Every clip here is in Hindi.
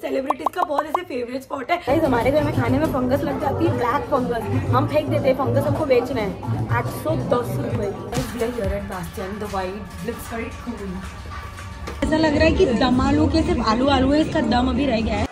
सेलिब्रिटीज का बहुत ऐसे फेवरेट स्पॉट है। गाइस हमारे घर में खाने में फंगस लग जाती है, ब्लैक फंगस, हम फेंक देते हैं, फंगस हमको बेच रहे हैं 810 रुपए। ऐसा लग रहा है कि दम आलू के सिर्फ आलू आलू है, इसका दम अभी रह गया है।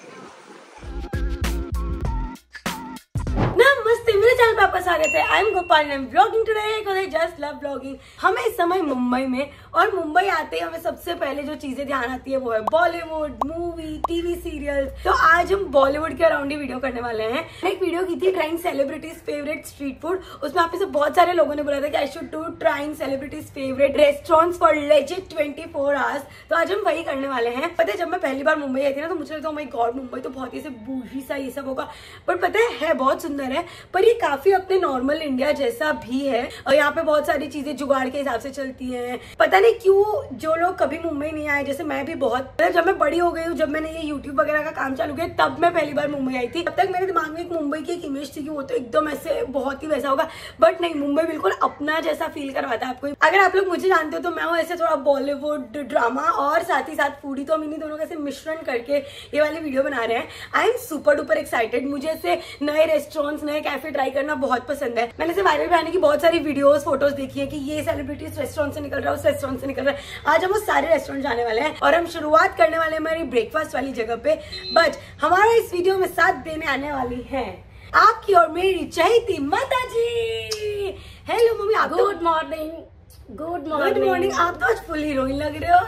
वापस आ गए थे। I am Gopal and vlogging today because I just love vlogging. हमें इस समय मुंबई में, और मुंबई आते ही हमें सबसे पहले जो चीजें ध्यान आती है वो है बॉलीवुड, मूवी, टीवी सीरियल। तो आज हम बॉलीवुड के अराउंड ही वीडियो करने वाले हैं। मैंने एक वीडियो की थी trying celebrities favourite street food, उसमें आप में से बहुत सारे लोगों ने बोला था कि I should do trying celebrities favourite restaurants for legit 24 hours. तो आज हम वही करने वाले हैं। पता है जब मैं पहली बार मुंबई आई थी ना तो मुझे लगता है माय गॉड मुंबई तो बहुत ही बूढ़ी सा ये सब होगा, बट पता है बहुत सुंदर है, पर ये काफी अपने नॉर्मल इंडिया जैसा भी है। और यहाँ पे बहुत सारी चीजें जुगाड़ के हिसाब से चलती हैं। पता नहीं क्यों जो लोग कभी मुंबई नहीं आए, जैसे मैं भी बहुत, जब मैं बड़ी हो गई हूँ, जब मैंने ये यूट्यूब वगैरह का काम चालू किया तब मैं पहली बार मुंबई आई थी। तब तक मेरे दिमाग में एक मुंबई की एक इमेज थी कि वो तो एकदम ऐसे बहुत ही वैसा होगा, बट नहीं, मुंबई बिल्कुल अपना जैसा फील करवाता है आपको। अगर आप लोग मुझे जानते हो तो मैं हूँ ऐसे थोड़ा बॉलीवुड, ड्रामा और साथ ही साथ फूडी, तो हम इन्हीं दोनों का मिश्रण करके ये वाली वीडियो बना रहे हैं। I am super duper excited. मुझे ऐसे नए रेस्टोरेंट्स, नए कैफे ट्राई करना बहुत पसंद है। मैंने से वायरल बनाने की बहुत सारी वीडियोस, फोटोज देखी है कि ये सेलिब्रिटीज रेस्टोरेंट से निकल रहा है, उस रेस्टोरेंट से निकल रहा है। आज हम वो सारे रेस्टोरेंट जाने वाले हैं और हम शुरुआत करने वाले हैं हमारी ब्रेकफास्ट वाली जगह पे। बट हमारा इस वीडियो में साथ देने आने वाली है आपकी और मेरी चहेती माता जी। हेलो मम्मी, आप गुड मॉर्निंग। Good morning. आप तो आज फुल हीरोइन लग रहे हो।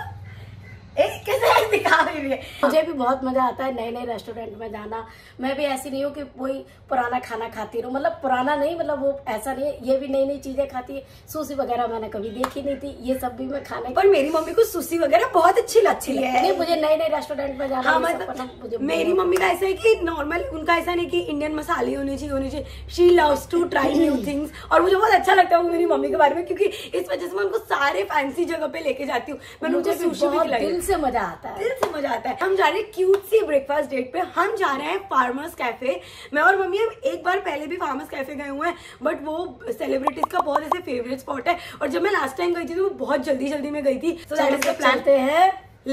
कैसे दिखा रही है? मुझे भी बहुत मजा आता है नए नए रेस्टोरेंट में जाना। मैं भी ऐसी नहीं हूँ कि वही पुराना खाना खाती रहूं, मतलब पुराना नहीं, मतलब वो ऐसा नहीं है, ये भी नई नई चीजें खाती है। सुशी वगैरह मैंने कभी देखी नहीं थी, ये सब भी मैं खाने। पर मेरी मम्मी को सुशी वगैरह बहुत अच्छी लगती है। नहीं, मुझे नए नए रेस्टोरेंट में जाना। हाँ, मतलब मेरी मम्मी का ऐसा है कि नॉर्मल, उनका ऐसा नहीं कि इंडियन मसाले होने चाहिए। She loves to try new things, और मुझे बहुत अच्छा लगता है मेरी मम्मी के बारे में, क्योंकि इस वजह से मैं उनको सारे फैंसी जगह पे लेके जाती हूँ। मैंने उनको सुशी भी खिलाई, दिल से मजा आता है, दिल से मजा आता है। हम जा रहे हैं क्यूट सी ब्रेकफास्ट डेट पे। हम जा रहे हैं फार्मर्स कैफे। मैं और मम्मी हम एक बार पहले भी फार्मर्स कैफे गए हुए हैं, बट वो सेलिब्रिटीज का बहुत ऐसे फेवरेट स्पॉट है। और जब मैं लास्ट टाइम गई थी तो वो बहुत जल्दी में गई थी। तो दैट इज द प्लान है।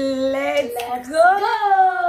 Let's go.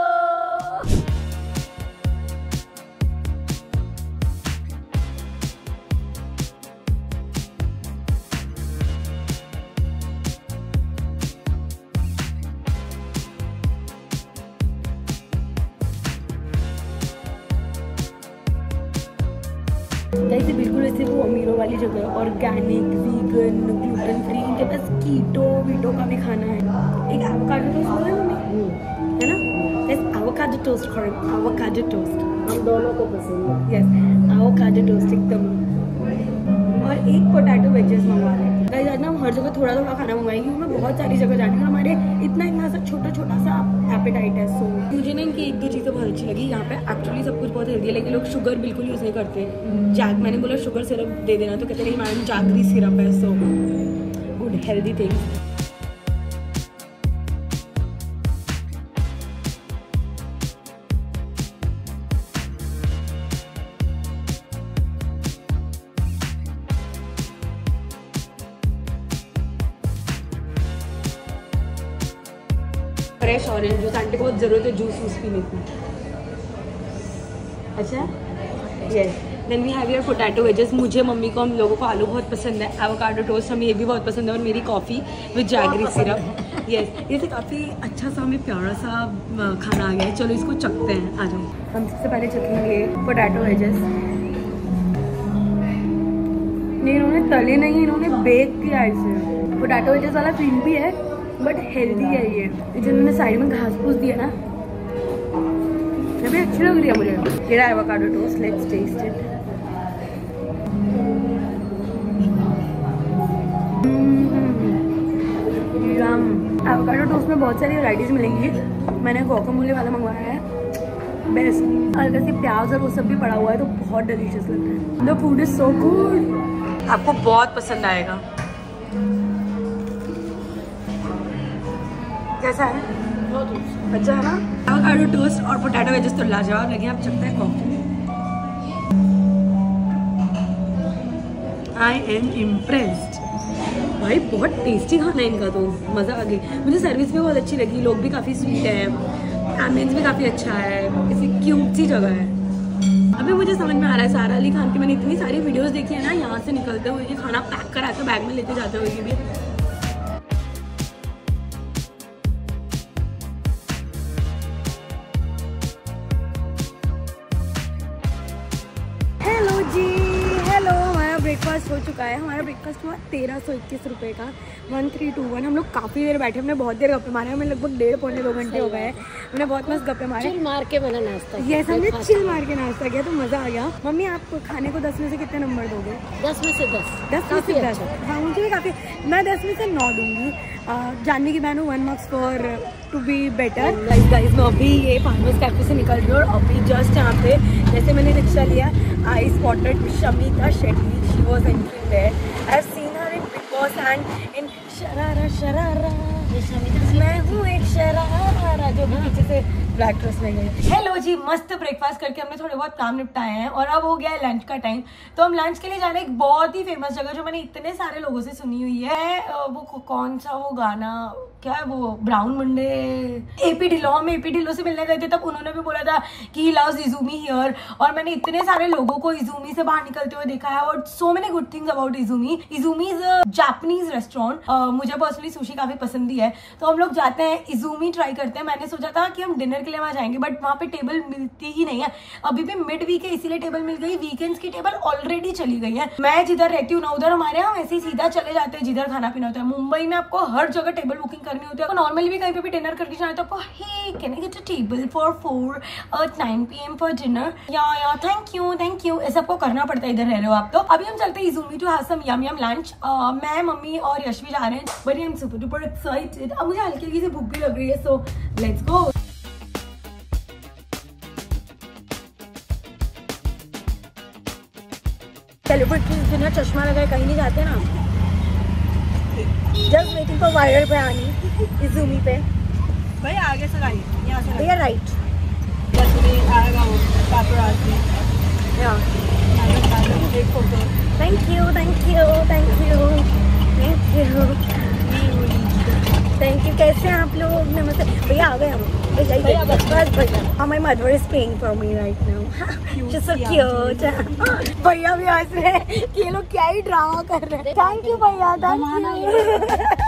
जैसे बिल्कुल ऐसे वो अमीरों वाली जगह, ऑर्गेनिक, वीगन, ग्लूटेन फ्री, इनके पास कीटो वीटो का भी खाना है। एक एवोकाडो टोस्ट बोला मम्मी, है ना? Yes, avocado toast, avocado toast हम दोनों को पसंद है। यस, एवोकाडो टोस्ट एकदम। और एक पोटैटो वेजेस मंगवा रहे हैं। गाइस आज ना हम हर जगह थोड़ा थोड़ा खाना मंगाएंगे, हमें बहुत सारी जगह जानी है। हमारे इतना सा छोटा सा एपेटाइट है। सो मुझे ना इनकी एक दो चीज़ें बहुत अच्छी लगी। यहाँ पे एक्चुअली सब कुछ बहुत हेल्दी है, लेकिन लोग शुगर बिल्कुल यूज़ नहीं करते। मैंने बोला शुगर सिरप दे देना, तो कहते नहीं मैडम जागरी सिरप है। So good healthy things. Fresh orange juice, aunty को बहुत जरूरत है जूस पीने की। अच्छा, yes. Then we have your potato wedges. मुझे, मम्मी को, हम लोगों को आलू बहुत पसंद है। एवोकाडो टोस्ट हमें ये भी बहुत पसंद है, और मेरी coffee with jaggery syrup. Yes, ये तो काफ़ी अच्छा सा, हमें प्यारा सा खाना आ गया है। चलो इसको चखते हैं, आ जाओ। हम सबसे पहले चखेंगे पोटैटो वेजेस। नहीं, इन्होंने तले नहीं, इन्होंने बेक किया इसे। पोटैटो वेजेस वाला फील भी है, बट हेल्दी है ये। जिन्होंने साइड में घास फूस दिया ना, ये भी अच्छी लग रही है मुझे। ये avocado toast, let's taste it. Avocado toast में बहुत सारी वैराइटीज मिलेंगी। मैंने गुआकामोले वाला मंगवाया है, बेस्ट। हल्का सी प्याज और वो सब भी पड़ा हुआ है, तो बहुत डिलीशियस लग रहा है। The food is so good, आपको बहुत पसंद आएगा। कैसा है? बहुत अच्छा है ना? एवोकाडो टोस्ट और पोटैटो वेजेस तो लाजवाब लगे। आप चखते हैं कॉफी। आई एम इम्प्रेस्ड भाई, बहुत टेस्टी खाना है इनका, तो मज़ा आ गई। मुझे सर्विस भी बहुत अच्छी लगी, लोग भी काफ़ी स्वीट है। एम्बियंस भी काफ़ी अच्छा है, ऐसी क्यूट सी जगह है। अभी मुझे समझ में आ रहा है सारा अली खान की मैंने इतनी सारी वीडियोस देखी है ना, यहाँ से निकलते हुए कि खाना पैक करा के बैग में लेके जाते हुए भी। हेलो जी, हेलो। हमारा ब्रेकफास्ट हो चुका है। हमारा ब्रेकफास्ट हुआ 1321 रुपये का, 1321। हम लोग काफ़ी देर बैठे, हमने बहुत देर गप्पे मारे, हमें लगभग 1.5-2 घंटे हो गए। हमने बहुत मस्त गप्पे मारे, चिल मार के मैंने नाश्ता किया। यस, हमने चिल मार के नाश्ता किया, तो मज़ा आ गया। मम्मी, आप खाने को 10 में से कितने नंबर दोगे? 10 में से 10। 10 में से 10? हाँ, मुझे भी काफ़ी, मैं 10 में से 9 दूँगी। जानवी की बहन हूँ, 1 marks for to be better. Guys मैं अभी ये फार्मर्स कैफे से निकल रही हूँ और अभी जस्ट यहाँ पे जैसे मैंने रिक्शा लिया, I spotted Shamita Shetty. She was entering there. I have seen her in Bigg Boss and in Sharara Sharara. मैं हूँ एक शरारा जो भी पीछे से ब्लैक ड्रेस में गई। हेलो जी, मस्त ब्रेकफास्ट करके हमने थोड़े बहुत काम निपटाए हैं और अब हो गया है लंच का टाइम। तो हम लंच के लिए जा रहे हैं एक बहुत ही फेमस जगह जो मैंने इतने सारे लोगों से सुनी हुई है। वो कौन सा वो गाना क्या है, वो ब्राउन मुंडे, एपी ढिल्लो। हम एपी ढिल्लो से मिलने गए थे, तब उन्होंने भी बोला था कि ही लव्स इज़ूमी हियर। और मैंने इतने सारे लोगों को इज़ूमी से बाहर निकलते हुए देखा है और so many good things about Izumi. Izumi is a Japanese restaurant. मुझे पर्सनली सुशी काफी पसंद ही है, तो हम लोग जाते हैं, इज़ूमी ट्राई करते हैं। मैंने सोचा था कि हम डिनर के लिए वहाँ जाएंगे, बट वहाँ पे टेबल मिलती ही नहीं है। अभी भी मिड वीक है इसीलिए टेबल मिल गई, वीकेंड्स की टेबल ऑलरेडी चली गई है। मैं जिधर रहती हूँ ना, उधर हमारे यहाँ वैसे ही सीधा चले जाते हैं जिधर खाना पीना होता है। मुंबई में आपको हर जगह टेबल बुकिंग करनी होती है। तो नॉर्मली भी कहीं पे भी डिनर करके जाए तो आपको hey can I get a table for 9 PM for dinner, या थैंक यू ऐसा आपको करना पड़ता है इधर रह रहे हो आप। तो अभी हम चलते हैं Izumi to have some yum lunch. मैं, मम्मी और यश भी जा रहे हैं, but I am super duper excited. अब मुझे हल्की हल्की सी भूख भी लग रही है, सो लेट्स गो। सेलिब्रिटीज बिना चश्मा लगाए कहीं नहीं जाते ना। जस्ट वेटिंग फॉर वायरल पे आनी इज़ूमी पे। भाई आगे से गाड़ी, यहाँ से भैया राइट। जैसे आएगा वो paparazzi। या एक फोटो। थैंक यू कैसे हैं आप लोग? नमस्ते भैया, आ गए हम। भैया my mother is paying for me right now. Just so cute. भैया भी हंस रहे हैं कि ये लोग क्या ही ड्रामा कर रहे हैं। थैंक यू भैया, थैंक यू।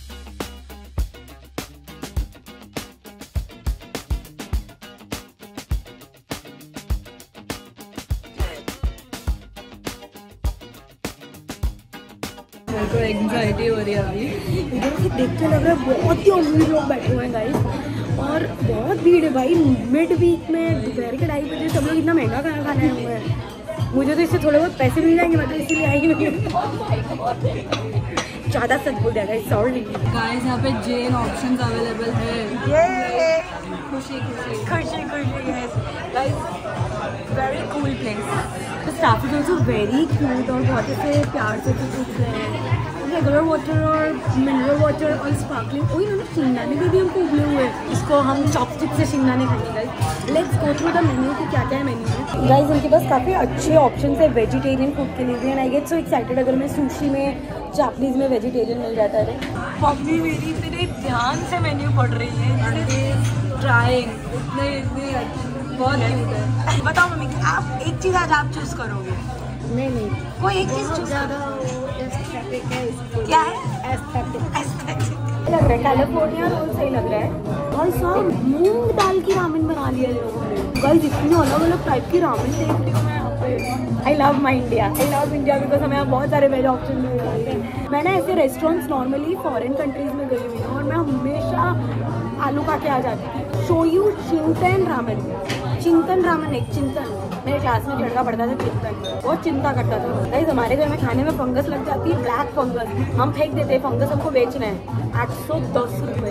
मेरे को एंग्जाइटी हो रही है अभी। इधर से देख के लग रहा है बहुत ही अमीर लोग बैठे हुए हैं गाइस, और बहुत भीड़ है भाई। मिड वीक में दोपहर के 2:30 बजे सब लोग इतना महंगा खाना खाने हुए हैं। मुझे तो इससे थोड़े बहुत पैसे मिल जाएंगे, मैं तो इसीलिए आई हुई हूँ। ज़्यादा सच बोल दिया गाइस, सॉरी। गाइस यहाँ पे जैन ऑप्शंस अवेलेबल है। ये खुशी yes guys, very cool place. The staff is also very cute और बहुत ऐसे प्यार से पूछ रहे हैं। रेगुलर वाटर और मिनरल वाटर और स्पार्कलिंग। ओह, इन्होंने शिंगदाने भी दिए हमको उबले हुए। इसको हम चॉपस्टिक से शिंगदाने खाएंगे guys. Let's go through the menu कि क्या क्या है मेन्यू में। गाइस उनके पास काफ़ी अच्छे ऑप्शन है वेजिटेरियन फूड के लिए भी, and I get so excited अगर मैं सुशी में, जापानीज में वेजिटेरियन मिल जाता है। मम्मी मेरी इतने ध्यान से मेन्यू पढ़ रही है, ट्राइंग इतनी बहुत क्यूट है। बताओ मम्मी, आप एक चीज़ आज आप चूज करोगे? नहीं कोई एक चीज़ चूज ज़्यादा एस्थेटिक है इसको। क्या है? एस्थेटिक लग रहा है कैलिफोर्निया रोल सही लग रहा है। और सब मूंग दाल की रामेन बना लिया लोगों ने। गाइस इतनी अलग अलग टाइप की रामेन देख रही हूँ मैं यहाँ पे। I love my India, because हमें यहाँ बहुत सारे वेज ऑप्शन मिल जाते हैं। मैं ना ऐसे रेस्टोरेंट्स नॉर्मली फॉरेन कंट्रीज में गई हुई हूँ और मैं हमेशा आलू खा के आ जाती थी। शो यू चिंतन रामेन, एक चिंतन। मेरे क्लास में लड़का पढ़ता था चिंतन, बहुत चिंता करता था। गाइस हमारे घर में खाने में फंगस लग जाती है, ब्लैक फंगस, हम फेंक देते हैं। फंगस हमको बेच रहे हैं 810 रुपये।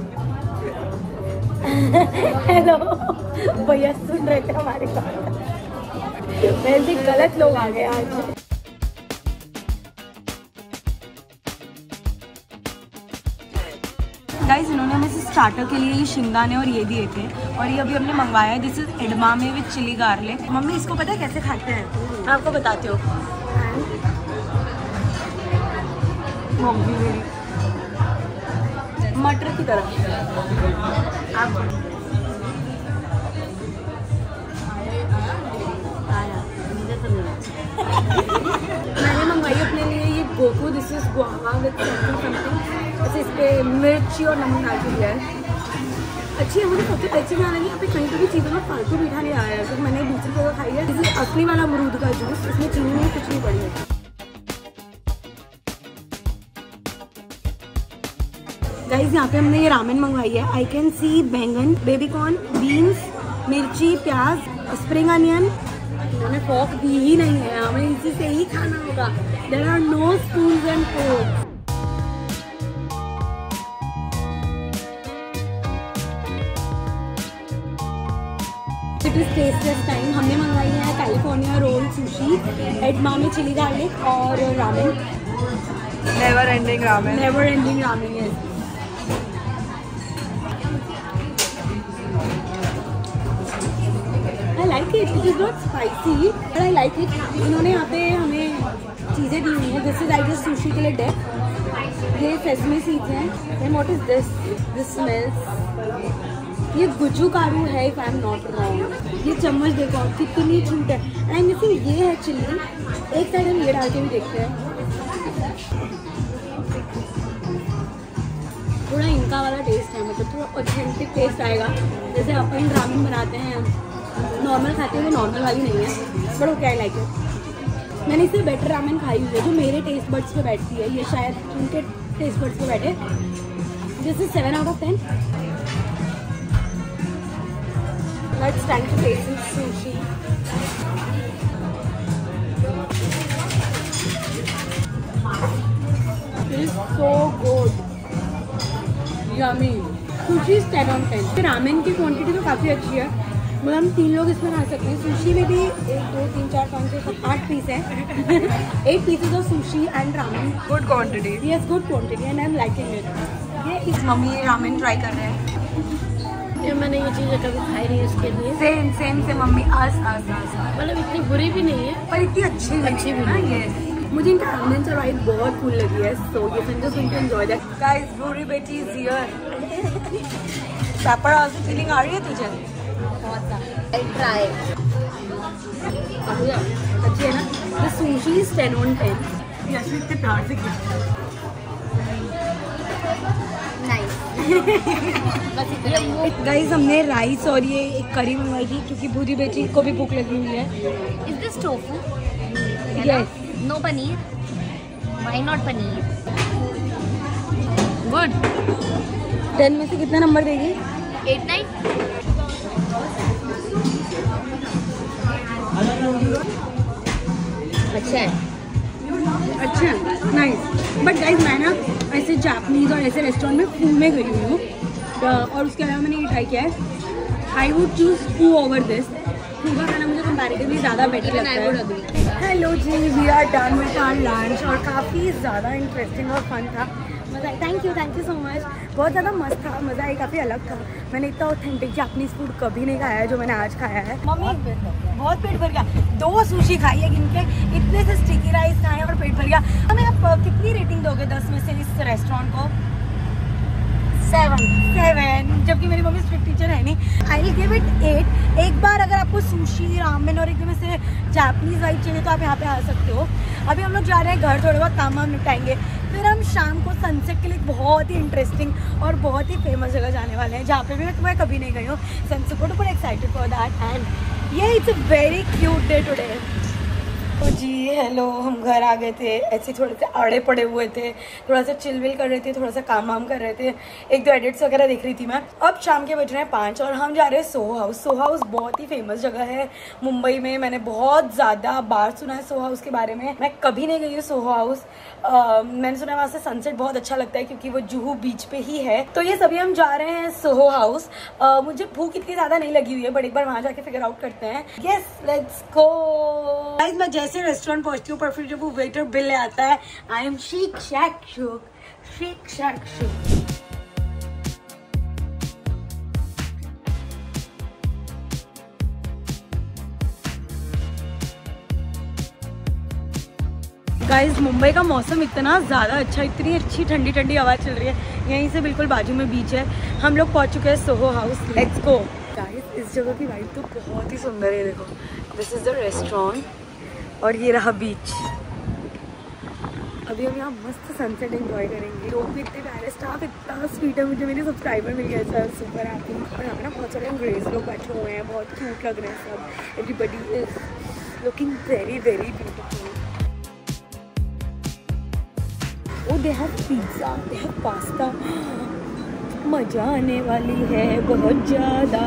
हेलो भैया सुन रहे थे हमारे बात, वैसे गलत लोग आ गए आज। गाइस इन्होंने हमें स्टार्टर के लिए ये शिंगदाने और ये दिए थे, और ये अभी हमने मंगवाया है। This is edamame with chilli garlic. Mummy इसको पता है कैसे खाते हैं? मैं आपको बताती हूँ। मटर की तरह आप this is guava with something. बस इस पे मिर्ची और नमक डाल के दिया है। अच्छी है, मुझे सबसे अच्छी गाना नहीं, यहाँ पे कहीं भी चीज़ों में फालतू मीठा नहीं आया है। तो मैंने दूसरी जगह खाई है, जैसे असली वाला अमरूद का जूस, इसमें चीनी में कुछ नहीं पड़ी है। गाइस यहाँ पे हमने ये रामेन मंगवाई है। आई कैन सी बैंगन, बेबी कॉर्न, बीन्स, मिर्ची, प्याज, स्प्रिंग अनियन। उन्होंने फॉक दी ही नहीं है, हमें इसी से ही खाना होगा। There are no spoons and forks. It is tasteless time. हमने मंगवाई है California roll sushi, edamame chilli garlic और ramen. Never ending ramen. Never ending ramen, yes. I like it. It is not spicy, but I like it. इन्होंने यहाँ पे हमें चीज़ें दी हुई हैं। This is I guess sushi के लिए डेक। ये sesame seeds हैं। Then what is this? This smells. ये गुज्जू कारू है, if I am not wrong. ये चम्मच देखो आप, कितनी छूट है। And I'm missing ये है चिल्ली। एक साइड हम ये डाल के भी देखते हैं। थोड़ा इनका वाला टेस्ट है, मतलब थोड़ा ऑथेंटिक टेस्ट आएगा। जैसे अपन रामेन बनाते हैं, नॉर्मल खाते हैं, वो नॉर्मल वाली नहीं है, but okay I like it. मैंने इससे बेटर रामेन खाई हुई है जो मेरे टेस्ट बड्स पे बैठती है। ये शायद उनके टेस्ट बड्स पे बैठे। This is 7 out of 10। Let's time to taste some sushi. It is so good. Yummy. Sushi is 10 on 10। Ramen की क्वांटिटी तो काफ़ी अच्छी है, मतलब हम 3 लोग इसमें खा सकते हैं। सुशी में भी 1 2 3 4 5 6 7 8 पीस है। 8 pieces of sushi and ramen. Good quantity. Yes, good quantity and I am liking it. ये इस मम्मी रामेन ट्राई कर रहे हैं। ये मैंने ये चीज़ें कभी खाई नहीं, इसके लिए सेम से मम्मी आस मतलब इतनी बुरी भी नहीं है, पर इतनी अच्छी भी ना। नहीं। ये मुझे इनका रामेन सर्वाइव बहुत कूल लगी है। सो ये संजय सुन के एंजॉय दैट। गाइस, भूरी बेटी इज हियर। पेपर हाउस की फीलिंग आ रही है तुझे? ट्राई अच्छी है ना। The sushi is 10 on 10। Yash इतने प्यार से गाइस, हमने राइस और ये एक करी मंगवाई थी क्योंकि भूरी बेटी को भी भूख लगी हुई है। Is this tofu? Yes. No paneer? Why not paneer? Good. 10 में से कितना नंबर देगी? 8 9। अच्छा है, अच्छा नाइस। बट गाइस मैं ना ऐसे जापानीज और ऐसे रेस्टोरेंट में फू में गई हुई हूँ, और उसके अलावा मैंने ये ट्राई किया है। I would choose Foo over this. Foo का खाना मुझे कंपैरेटिवली ज़्यादा बेटर लगता है। हेलो जी, we are done with our lunch और काफ़ी ज़्यादा इंटरेस्टिंग और फन था। मज़ा आया। Thank you so much. बहुत ज़्यादा मस्त था, मज़ा आया, काफ़ी अलग था। मैंने इतना ऑथेंटिक जापानीज फूड कभी नहीं खाया है जो मैंने आज खाया है। मम्मी बहुत पेट भर गया। 2 सुशी खाई है गिन के, इतने से स्टिकी राइस खाए और पेट भर गया। हमें आप कितनी रेटिंग दोगे 10 में से इस रेस्टोरेंट को? 7, जबकि मेरी मम्मी स्ट्रिक्ट टीचर है नहीं। I will give it 8। एक बार अगर आपको सुशी, रामेन और एकदम से जापानीज वाइब चाहिए तो आप यहाँ पे आ सकते हो। अभी हम लोग जा रहे हैं घर, थोड़े बहुत काम निपटाएंगे, फिर हम शाम को सनसेट के लिए बहुत ही इंटरेस्टिंग और बहुत ही फेमस जगह जाने वाले हैं जहाँ पे भी मैं कभी नहीं गई हूँ। सनसेट को तो बड़ा एक्साइटेड फॉर दैट एंड ये it's a very cute day today. तो जी हेलो, हम घर आ गए थे। ऐसे थोड़े से आड़े पड़े हुए थे, थोड़ा सा चिलविल कर रहे थे, थोड़ा सा काम वाम कर रहे थे, 1-2 एडिट्स वगैरह देख रही थी मैं। अब शाम के बज रहे हैं 5 और हम जा रहे हैं सोहो हाउस। सोहो हाउस बहुत ही फेमस जगह है मुंबई में। मैंने बहुत ज़्यादा बार सुना है सोहो हाउस के बारे में। मैं कभी नहीं गई हूँ सोहो हाउस। मैंने सुना है वहाँ से सनसेट बहुत अच्छा लगता है क्योंकि वो जुहू बीच पे ही है। तो ये सभी हम जा रहे हैं सोहो हाउस। मुझे भूख इतनी ज़्यादा नहीं लगी हुई है, बट एक बार वहाँ जाके फिगर आउट करते हैं। Yes, let's go. गाइस, मैं जैसे रेस्टोरेंट पहुंचती हूँ पर फिर जब वो वेटर बिल ले आता है, I am shake shack shook. Guys, Mumbai का मौसम इतना ज़्यादा अच्छा, इतनी अच्छी ठंडी ठंडी हवा चल रही है। यहीं से बिल्कुल बाजू में बीच है। हम लोग पहुंच चुके हैं Soho house. Let's go. Guys, इस जगह की वाइब तो बहुत ही सुंदर है। देखो, दिस इज द रेस्टोरेंट और ये रहा बीच। अभी हम यहाँ मस्त सनसेट एंजॉय करेंगे। लोग भी इतने प्यारे, स्टाफ इतना स्वीट है, मुझे मेरे सब्सक्राइबर मिल गए सर, सुपर हैप्पी। और यहाँ पे ना बहुत सारे अंग्रेज लोग बैठे हुए हैं, बहुत क्यूट लग रहे हैं सब। Everybody is looking very very beautiful. Oh they have pizza, they have pasta, मज़ा आने वाली है बहुत ज़्यादा।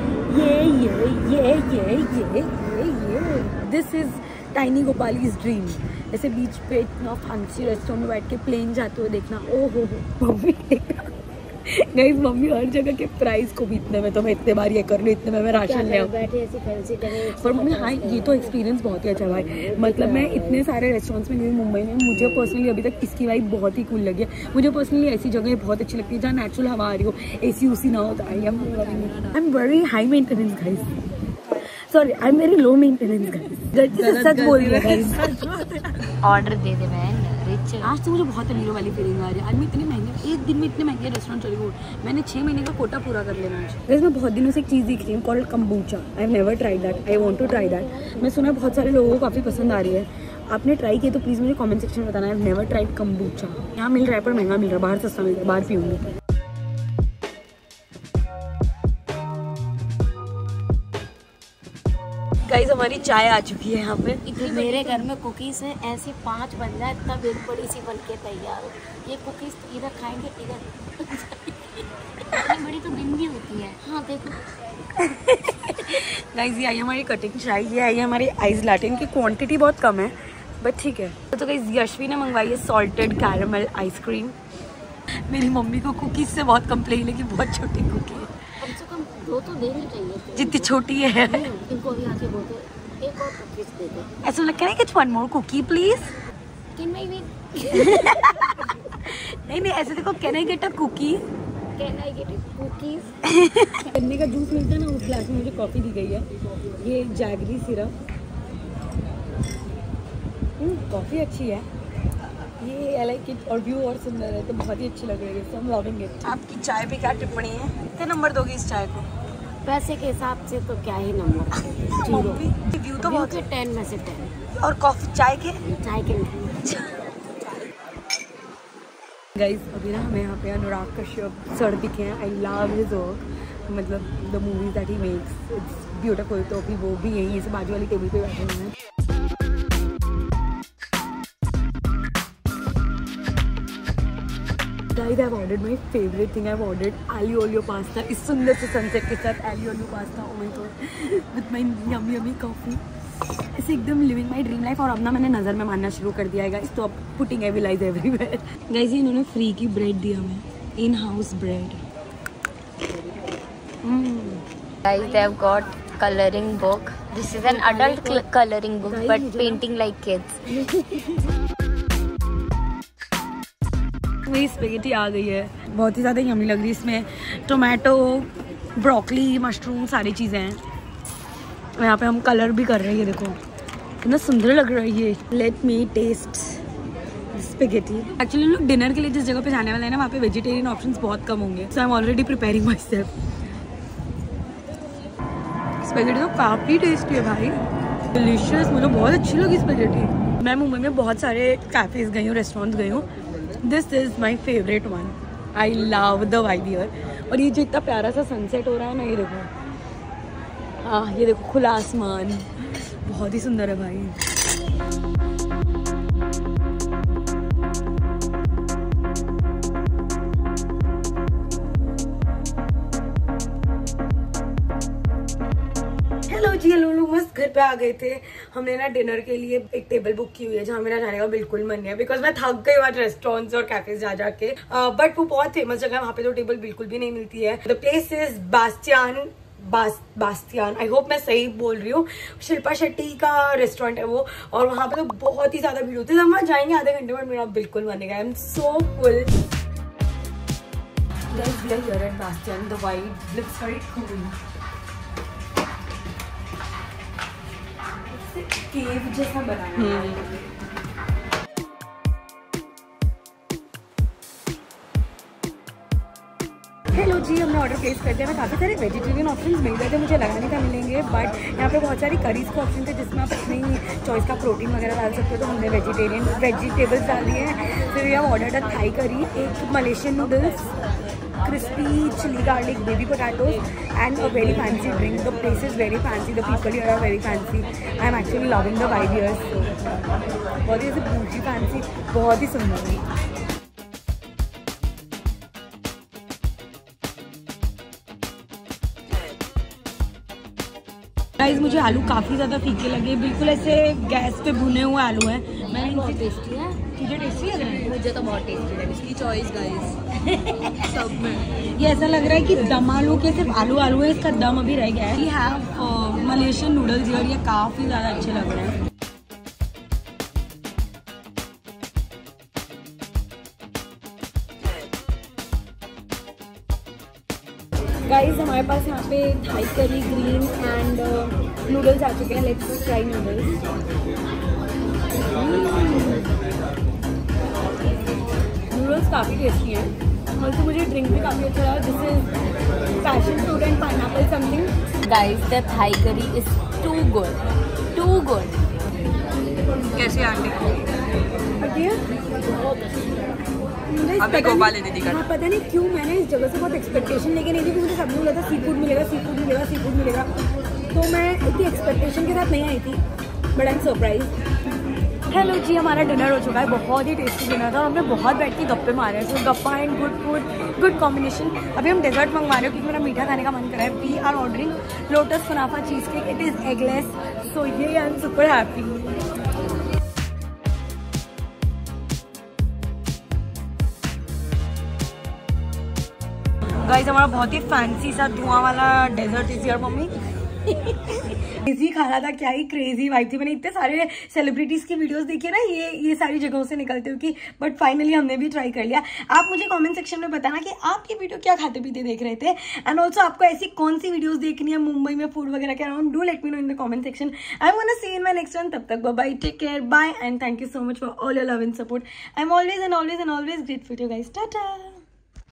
ये this is tiny Gopali's dream. ऐसे बीच पे इतना फैंसी रेस्टोरेंट में बैठ के प्लेन जाते हुए देखना। ओ हो मम्मी गाइस, मम्मी हर जगह के प्राइस को भी इतने में तो मैं इतने बार ये कर लूँ, इतने में मैं राशन ले आऊँ। पर मम्मी हाँ, ये तो एक्सपीरियंस बहुत ही अच्छा भाई। मतलब मैं इतने सारे रेस्टोरेंट्स में गई मुंबई में, मुझे पर्सनली अभी तक इसकी वाइब बहुत ही कूल लगी है। मुझे पर्सनली ऐसी जगह बहुत अच्छी लगती है जहाँ नेचुरल हवा आ रही हो, AC उसी ना हो। तो I am very high maintenance guys, sorry I am very low maintenance guys. सच बोल रही है गाइस। ऑर्डर दे दे बहन, रिच। आज तो मुझे बहुत अमीरों वाली फीलिंग आ रही है। आज मैं इतने महंगे, एक दिन में इतने महंगे रेस्टोरेंट चली गई। मैंने 6 महीने का कोटा पूरा कर लेना है। गाइस मैं बहुत दिनों से एक चीज़ देख रही हूँ called kombucha. I have never tried that, I want to try that. मैं सुना बहुत सारे लोगों को काफ़ी पसंद आ रही है। आपने ट्राई किया तो प्लीज़ मुझे कमेंट सेक्शन में बताना। I have never tried kombucha. यहाँ मिल रहा है पर महंगा मिल रहा है, बाहर सस्ता मिल रहा है, बाहर पीऊँगी। गाइस हमारी चाय आ चुकी है यहाँ पे। मेरे घर में कुकीज है, ऐसी 5 बन जाए तब एक बड़ी सी बन के तैयार हो। ये कुकीज इधर खाएंगे, इधर इतनी बड़ी तो दिन भी होती है। हाँ देखो गाइस ये आई हमारी कटिंग चाय, ये आई हमारी आइस लाटे। इनकी क्वांटिटी बहुत कम है बट ठीक है। तो गाइस यशवी ने मंगवाई है सॉल्टेड कैरमल आइसक्रीम। मेरी मम्मी को कुकीज से बहुत कंप्लेन है कि बहुत छोटी कुकी है। कम से कम 2 तो देनी चाहिए जितनी छोटी है। इनको अभी आके बोलते एक और कुकीज दे दे। ऐसा लगता है कि one more cookie please. Can I नहीं ऐसे देखो, can I get a cookie, can I get cookies. गन्ने का जूस मिलता है ना, उस ग्लास में मुझे कॉफी दी गई है। ये जैगरी सिरप, कॉफी अच्छी है ये, आई लाइक इट। और व्यू और सुंदर है तो बहुत ही अच्छी लग रही है, so I am loving it. आपकी चाय पे क्या टिप्पणी है? कितने नंबर दोगे इस चाय को? पैसे के हिसाब से तो क्या ही नंबर, 0। व्यू तो बहुत 10 में से 10। और कॉफी चाय के गाइस अभी ना हमें यहाँ पे अनुराग कश्यप सर दिखे हैं। आई लव हिज वर्क, मतलब the movies that he makes, it's beautiful. तो अभी वो भी यहीं से बाजू वाली टेबल पे बैठे हुए हैं। Guys, I've ordered my favorite thing. I've ordered aglio olio pasta. इस सुंदर से सनसेट के साथ aglio olio pasta. Oh my god, with my yummy coffee. ऐसे एकदम लिविंग माई ड्रीम लाइफ। और अब ना मैंने नज़र में मानना शुरू कर दिया है गाइस, तो अब putting every lies everywhere. Guys ये इन्होंने फ्री की ब्रेड दिया हमें, in house bread. Guys, they have got coloring book. This is an adult coloring book, but painting like kids. वही स्पेगेटी आ गई है, बहुत ही ज़्यादा यम्मी लग रही है। इसमें टोमेटो, ब्रोकली, मशरूम सारी चीज़ें हैं। और यहाँ पे हम कलर भी कर रहे हैं, ये देखो कितना सुंदर लग रहा है ये। Let me taste spaghetti. Actually लोग डिनर के लिए जिस जगह पे जाने वाले हैं ना, वहाँ पे वेजिटेरियन ऑप्शंस बहुत कम होंगे, so I am already preparing myself. Spaghetti तो काफ़ी टेस्टी है भाई, डिलीशियस। मुझे बहुत अच्छी लगी स्पेगेटी। मैं मुंबई में बहुत सारे कैफ़ेज़ गई हूँ, रेस्टोरेंट्स गई हूँ। This is my favourite one. I love the vibe here. और ये जो इतना प्यारा सा सनसेट हो रहा है ना, ये देखो, हाँ ये देखो खुला आसमान, बहुत ही सुंदर है भाई। जी लोग मस्त घर पे आ गए थे। हमने ना डिनर के लिए एक टेबल बुक की हुई है जहाँ मेरा जाने का बिल्कुल मन नहीं है, बिकॉज मैं थक गई आज रेस्टोरेंट्स और कैफेज जा जाके। बट वो बहुत फेमस जगह है, वहाँ पे तो टेबल बिल्कुल भी नहीं मिलती है। The place is Bastian, I hope मैं सही बोल रही हूँ। शिल्पा शेट्टी का रेस्टोरेंट है वो, और वहाँ पे तो बहुत ही ज्यादा भीड़ होती है। हम वहाँ जाएंगे आधे घंटे में, मेरा बिल्कुल मन नहीं। I am so full. Bastian, the vibe looks very cool. Cave जैसा बना है। हेलो जी, हमने ऑर्डर प्लेस कर दिया। मैं काफ़ी सारे वेजिटेरियन ऑप्शंस मिल गए थे, मुझे लगा नहीं था मिलेंगे, बट यहाँ पे बहुत सारी करीज के ऑप्शन थे जिसमें आप अपनी चॉइस का प्रोटीन वगैरह डाल सकते हो। तो हमने वेजिटेबल्स डाल दिए हैं। फिर we have ordered a Thai curry, एक Malaysian noodles, crispy chili garlic baby potatoes and a very fancy drink. The place is very fancy, the people here are very fancy. I am actually loving the vibe here. बहुत ही ऐसे bougie fancy, बहुत ही सुंदर है। गाइस मुझे आलू काफ़ी ज़्यादा फीके लगे, बिल्कुल ऐसे गैस पे भुने हुए आलू हैं। मैंने बहुत टेस्टी है, तुझे टेस्टी लग रहा है? मुझे तो बहुत टेस्टी है। इसकी चॉइस गाइस सब में ये ऐसा लग रहा है कि दम आलू के सिर्फ आलू है, इसका दम अभी रह गया है। वी हैव मलेशियन नूडल्स यार, ये काफ़ी ज़्यादा अच्छे लग रहे हैं। गाइस हमारे पास यहाँ पे Thai curry green and noodles आ चुके हैं। Let's try noodles. नूडल्स काफ़ी टेस्टी हैं और तो मुझे ड्रिंक भी काफ़ी अच्छा लगा। This is passion fruit and pineapple something. Guys the Thai curry is too good. कैसे आंटी? अभी गोपाल दीदी का पता नहीं क्यों मैंने इस जगह से बहुत एक्सपेक्टेशन लेके नहीं थी कि मुझे सब लोग लगा सी फूड मिलेगा। तो मैं इतनी एक्सपेक्टेशन के साथ नहीं आई थी, but I am surprise. Hello जी, हमारा डिनर हो चुका है। बहुत ही टेस्टी डिनर था। हमने बहुत बैठ के गप्पे मारे हैं। सो गप्पा and good food, good combination. अभी हम डेजर्ट मंगवा रहे हो क्योंकि मेरा मीठा खाने का मन कर रहा है। We are ordering lotus kunafa cheese cake. It is eggless, so ये I am super happy. Guys हमारा बहुत ही फैंसी सा धुआं वाला dessert is here mummy. Crazy खाना था, क्या ही क्रेजी वाइब थी। मैंने इतने सारे सेलिब्रिटीज की वीडियोस देखी ना, ये सारी जगहों से निकलते हुए कि बट फाइनली हमने भी ट्राई कर लिया। आप मुझे कमेंट सेक्शन में बताना कि आप ये वीडियो क्या खाते पीते देख रहे थे एंड ऑल्सो आपको ऐसी कौन सी वीडियोस देखनी है मुंबई में फूड वगैरह के around. Do let me know in the comment section. I am gonna see you in my next one. तब तक bye, take care, bye and thank you so much for all your love and support. I am always grateful to you guys. Tata.